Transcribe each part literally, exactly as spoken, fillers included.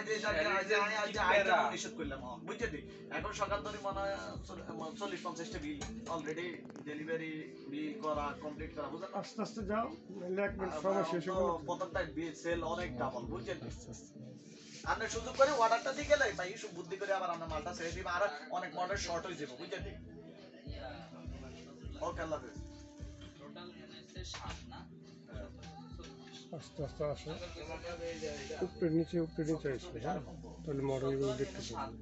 আইতে যাকে আইতে আইতে আইতে নিষেধ করলাম বুঝলি এখন সকাল ধরে মনে হয় চল্লিশ পঞ্চাশটা বিল অলরেডি ডেলিভারি বিল করা কমপ্লিট করা বুঝলেন আস্তে আস্তে যাও নাহলে একবার সমস্যা এসে গেল প্রথমটা বিল সেল অনেক ডাবল বুঝছেন আমরা সুযোগ করে অর্ডারটা দিয়ে গেলে ভাই সব বুদ্ধি করে আবার আমরা মালটা ছেড়ে দিব আর অনেক মডেল শর্ট হয়ে যাবে বুঝছেন ওকে আল্লাহ হাফেজ টোটাল মানে সাত না আস্তে আস্তে আসো উপরে নিচে উপরে নিচে আসবে হ্যাঁ তাহলে মডেলগুলো দেখতে পাবো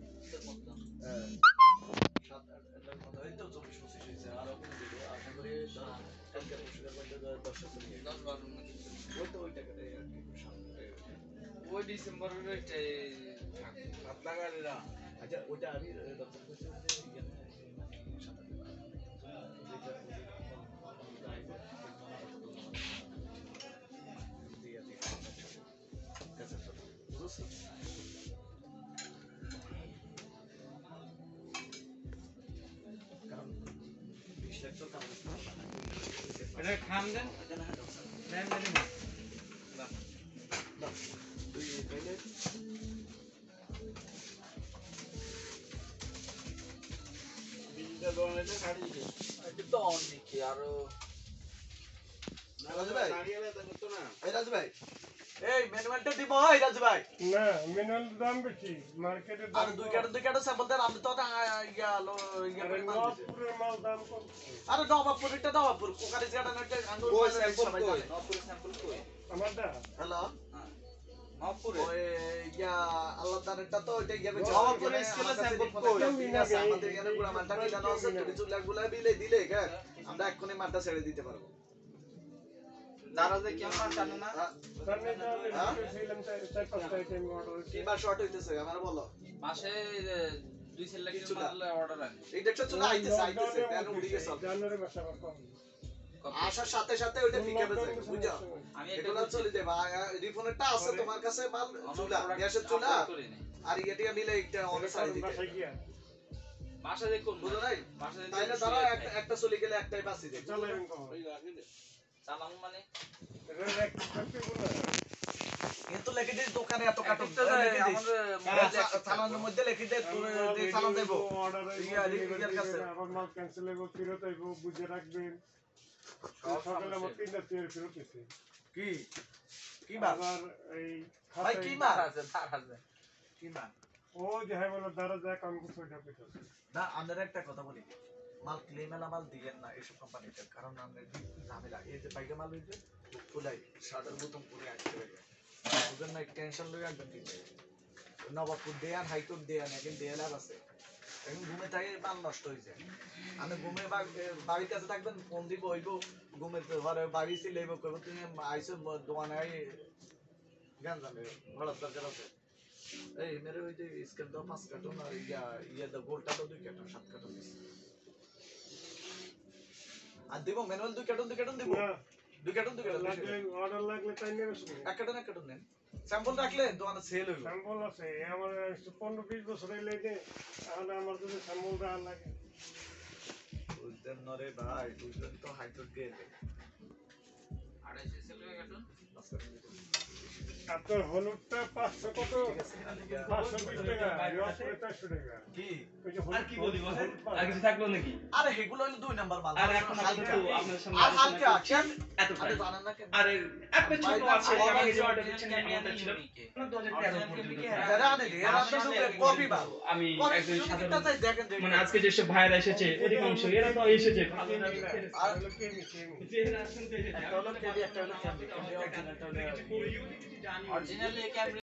ওই ডিসেম্বরের ওইটাই সাত লাগালে না আচ্ছা ওটা আমি এটা খাম দেন নেন নেন তুই তাইলে বিলটা দোকানে ছাড়ি দিতে এটা তো অনেক আর রাজু ভাই নারিয়েলে তো করতে না এই রাজু ভাই এই ম্যানুয়ালটা দিব এই রাজু ভাই না মিনাল দাম বেশি মার্কেটে আর দাম দুই কাটা দুই কাটা স্যাম্পল দেন আমি তো ইয়া লো ইয়া আরে করে মাল দিছে নবপুরের মাল দাম কম আরে নবাবপুরটা নবাবপুর কোকারি জায়গাটা নটে আঙ্গুর ওই মানে স্যাম্পল সবাই কই জানে। নপুরে স্যাম্পল কই আমারটা হ্যালো নপুরে ওই ইয়া আল্লাহ দানেরটা তো ওইটা ইয়া করে নবাবপুরে স্কেলে sample কই? আমাদের এখানে পুরো মালটা মিলানো আছে তুমি চুলাগুলা বিলে দিলে হ্যাঁ আমরা এক্ষুনি মালটা ছেড়ে দিতে পারবো দারাজে কেমন টানে না তাহলে তাহলে ছিলাম চার পাঁচটা আইটেম অর্ডার কি বা শর্ট হইতেছে আমার বলো মাসে দুই সেল লাখ কিছু না। মাল অর্ডার আনি এই দেখছো চলে আইতেছে আইতেছে কেন উড়ে গেছে জানুয়ারি মাসে আবার কম আসার সাথে সাথে ওইটা ফিকে বেজে বুঝছো আমি এগুলো চলে যাবে রিফোনেরটা আছে তোমার কাছে মাল চুলা গ্যাসের চুলা আর ইয়েটা মিলে একটা অনেক সাইজ দিতে বাসায় গিয়া মাসে দেখুন বুঝো নাই মাসে তাইলে ধরো একটা একটা চলে গেলে একটাই বাঁচি দেয় চলে এরকম কম চালাম মানে এটা এক থাকতে বলে কিন্তু লিখে দিস দোকানে এত কাটো একটা যায়, আমাদের থানার মধ্যে লিখে দে তুই চালান দেবো অর্ডার ইয়া, রিপিটের কাছে। আবার মাল ক্যান্সেল হইব ফেরত হইব বুঝে রাখবেন সব সকালে আমার সমস্যা। তিনটা চেয়ার ফেরত হইছে কি কি মাল আবার এই ভাই কি খাতায়- মাল তার আছে তার আছে কি মাল ও যে হ্যাঁ বলে দ্বারা যায় কাম করতে ওইটা পেতে না আপনার একটা কথা বলি মাল ক্লেমেলা মাল দিয়েন না এসব কোম্পানিতে কারণ আমাদের ঝামেলা এই যে বাইকে মাল হইছে ফুলাই শার্টের বোতাম পুরো আটকে গেছে বুঝেন না টেনশন লই একদম ঠিক নবাবপুর দেয়ান হাইকোর্ট দেয়ান এখন দেয়ালার আছে এখন ঘুমে থাকে মাল নষ্ট হয়ে যায় আমি ঘুমে বাড়ির কাছে থাকবেন ফোন দিব হইব ঘুমের ঘরে বাড়ি সিলাইব করবো তুমি আইসো দোকানে আই গান জানে ভাড়ার দরকার আছে এই মেরে ওই যে স্ক্যান দাও পাঁচ কার্টন আর ইয়া ইয়া দাও গোলটা দাও দুই কার্টন সাত কার্টন দিস আর দিব ম্যানুয়াল দুই কার্টন দুই কার্টন দিব না দুই কার্টন দুই কার্টন লাগলে অর্ডার লাগলে তাই নেবে শুধু এক কার্টন এক কার্টন নেন স্যাম্পল রাখলে দোকানে সেল হইব স্যাম্পল আছে আমার পনেরো বিশ বছর হইলে যে তাহলে আমার যদি স্যাম্পল দেওয়া লাগে বুঝতেন নরে ভাই বুঝলেন তো হাইকোর্ট গেলে আড়াইশো সেল হয়ে গেল আপনার হলুদটা পাঁচশো কত ঠিক আছে পাঁচশো বিশ টাকা রসপুরে চারশো টাকা কি ওই যে আর কি বলি বলেন হলুদ আর কিছু থাকলো নাকি আরে এগুলো হলো দুই নাম্বার মাল আর এখন হালকা কিন্তু আপনার সামনে আর হালকা কেন এত আরে প্রাইস জানেন না কেন আরে একটা ছোট ভাই, আছে ভাই, আমাকে যে ভাই, অর্ডার দিচ্ছেন ভাই, এমনটা ছিল ভাই, দু হাজার তেরো পর্যন্ত এরা আনে রে, এরা তো শুধু কপি মাল আমি কপি একজন যদি সাধারণ কিনতে চাই দেখেন যে মানে আজকে যেসব ভাইরা এসেছে অধিকাংশ এরা তো এসেছে ভালো না আর হলো কেমি কেমি চেহারা শুনতে একটা হলো কেবি একটা হলো ক্যাম্পি ক্যাম্পি অরিজিনালটা হলো জানি অরিজিনালি ক্যামেরা